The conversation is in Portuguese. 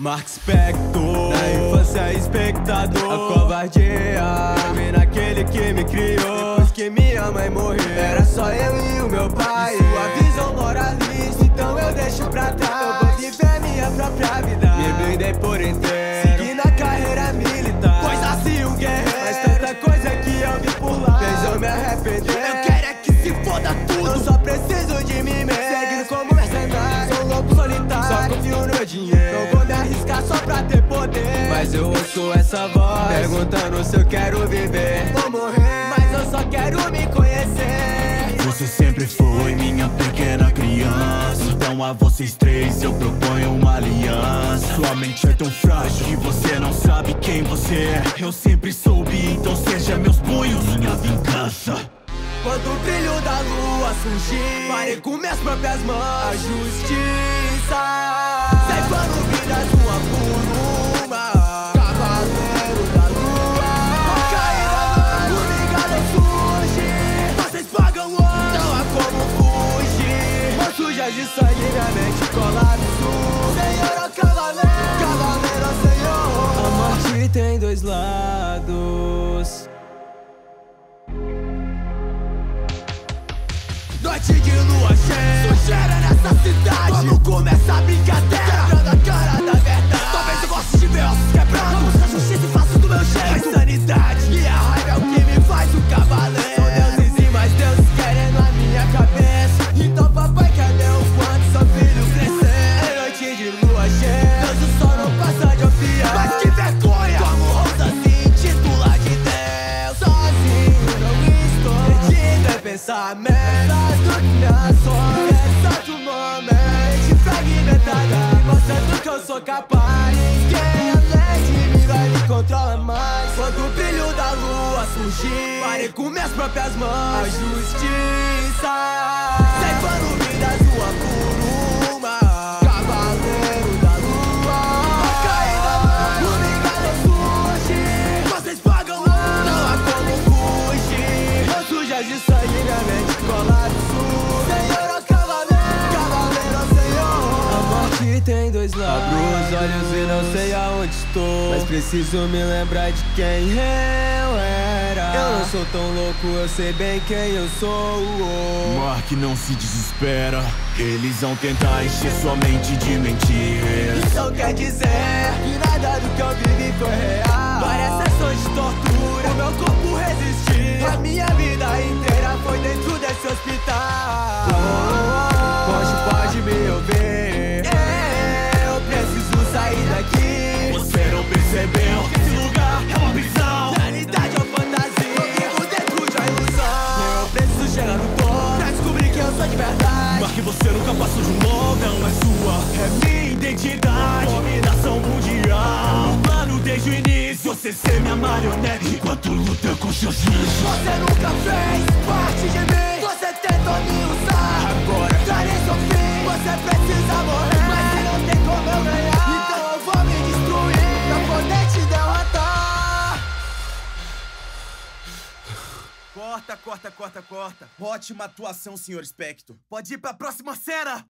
Mark Spector, na infância espectador. A covardia, vi naquele que me criou. Depois que minha mãe morreu, era só eu e o meu pai. Sua visão moralista, então eu deixo pra trás. Eu vou viver minha própria vida, me blindei por inteiro. Segui na carreira militar, pois nasci um guerreiro. Mas tanta coisa que eu vi por lá fez eu me arrepender. Eu quero é que se foda tudo, eu só preciso de mim mesmo. Seguindo como mercenário, sou louco solitário, só confio no meu dinheiro. Não vou me arriscar só pra ter poder, mas eu ouço essa voz perguntando se eu quero viver ou morrer. Mas eu só quero me conhecer. Você sempre foi minha pequena criança, então a vocês três eu proponho uma aliança. Sua mente é tão frágil que você não sabe quem você é. Eu sempre soube, então seja meus punhos minha vingança. Quando o brilho da lua surgir, farei com minhas próprias mãos a justiça, ceifando vidas uma por uma. Cavaleiro da Lua, cairá, o vingado surge. Vocês pagam hoje, não há como fugir. Mãos sujas de sangue, minha mente colapso. Senhor, ó cavaleiro, cavaleiro, ó senhor. A morte tem dois lados. Noite de lua cheia, sujeira nessa cidade. Vamos começar a brincadeira, quebrando a cara da verdade. Talvez eu goste de ver ossos quebrados, vamos a justiça e faço do meu jeito. A insanidade e a raiva é o que me faz o cavaleiro. São deuses e mais deuses querendo a minha cabeça. Então papai, cadê o quanto são filhos crescer? É noite de lua cheia, Deus o sol não passa de opiar. Mas que vergonha, como ousa se intitular de Deus. Sozinho não estou, perdido em pensamento. Exato momento, fragmentada, mostrando que eu sou capaz. Quem além de mim vai me controlar mais. Quando o brilho da lua surgir, farei com minhas próprias mãos a justiça, ceifando vidas uma por uma. Cavaleiro da Lua, cairá, o vingado surge. Vocês pagam hoje, não há como fugir. Mãos sujas de sangue, minha mente colapso. Tem dois lados. Abro os olhos e não sei aonde estou, mas preciso me lembrar de quem eu era. Eu não sou tão louco, eu sei bem quem eu sou. Mark, não se desespera, eles vão tentar encher sua mente de mentiras. Isso quer dizer que nada do que eu vivi foi real. Várias sessões de tortura, o meu corpo resistiu. A minha vida inteira foi dentro desse hospital. Hoje pode me ouvir, sair daqui. Você não percebeu que esse lugar é uma prisão. Realidade ou fantasia, eu vivo dentro de uma ilusão. Eu preciso chegar no topo pra descobrir que eu sou de verdade. Mas que você nunca passou de um novo, não é sua, é minha identidade. Dominação mundial, um plano desde o início. Você ser minha marionete enquanto luta com seus lixos. Você nunca fez parte de mim, você tentou me usar. Agora darei seu fim, você precisa morrer. Mas se não tem como eu ganhar, Corta. Ótima atuação, Sr. Spector. Pode ir pra próxima cena!